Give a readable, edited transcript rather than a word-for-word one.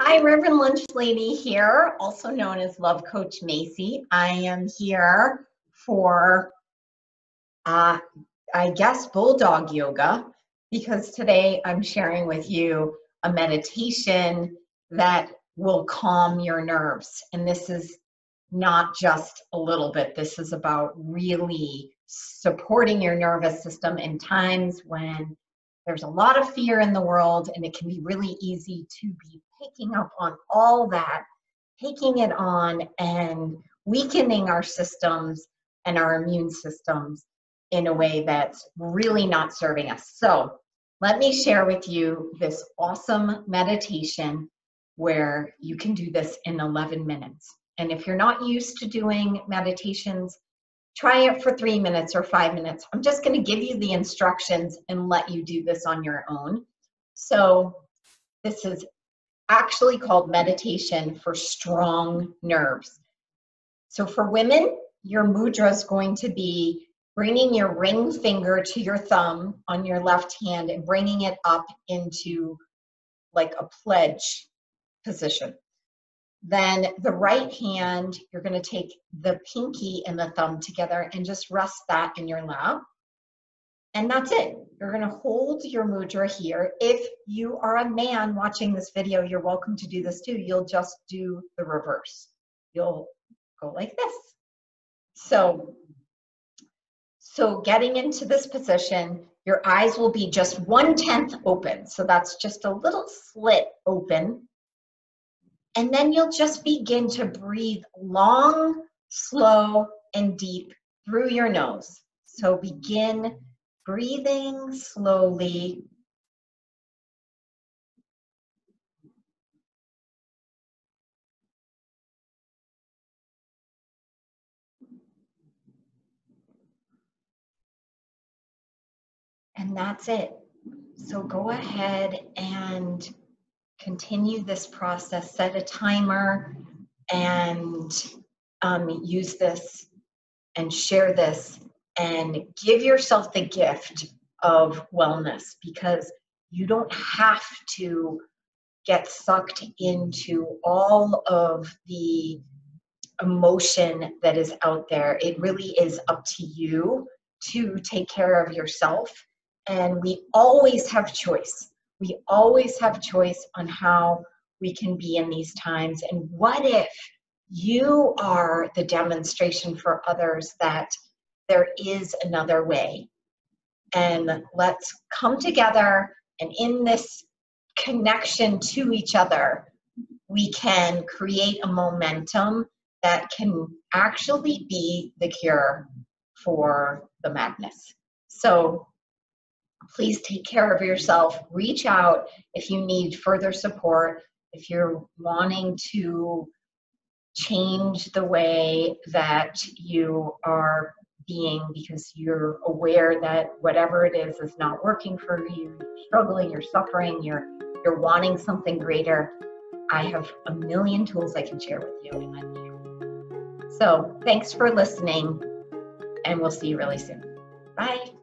Hi, Reverend Lunch Lady here, also known as Love Coach Macy. I am here for, I guess, Bulldog Yoga, because today I'm sharing with you a meditation that will calm your nerves. And this is not just a little bit. This is about really supporting your nervous system in times when there's a lot of fear in the world, and it can be really easy to be picking up on all that, taking it on and weakening our systems and our immune systems in a way that's really not serving us. So let me share with you this awesome meditation where you can do this in 11 minutes. And if you're not used to doing meditations, try it for 3 minutes or 5 minutes. I'm just going to give you the instructions and let you do this on your own. So this is actually called meditation for strong nerves. So for women, your mudra is going to be bringing your ring finger to your thumb on your left hand and bringing it up into like a pledge position. Then the right hand, you're going to take the pinky and the thumb together and just rest that in your lap. And that's it. You're going to hold your mudra here. If you are a man watching this video, you're welcome to do this too. You'll just do the reverse. You'll go like this. So getting into this position, your eyes will be just 1/10 open. So that's just a little slit open. And then you'll just begin to breathe long, slow, and deep through your nose. So begin breathing slowly. And that's it. So go ahead and continue this process. Set a timer and use this and share this and give yourself the gift of wellness, because you don't have to get sucked into all of the emotion that is out there. It really is up to you to take care of yourself. And we always have choice. We always have choice on how we can be in these times. And what if you are the demonstration for others that there is another way? And let's come together, and in this connection to each other, we can create a momentum that can actually be the cure for the madness. So please take care of yourself. Reach out if you need further support, if you're wanting to change the way that you are being because you're aware that whatever it is not working for you, you're struggling, you're suffering, you're wanting something greater. I have a million tools I can share with you, and I'm here. So thanks for listening, and we'll see you really soon. Bye.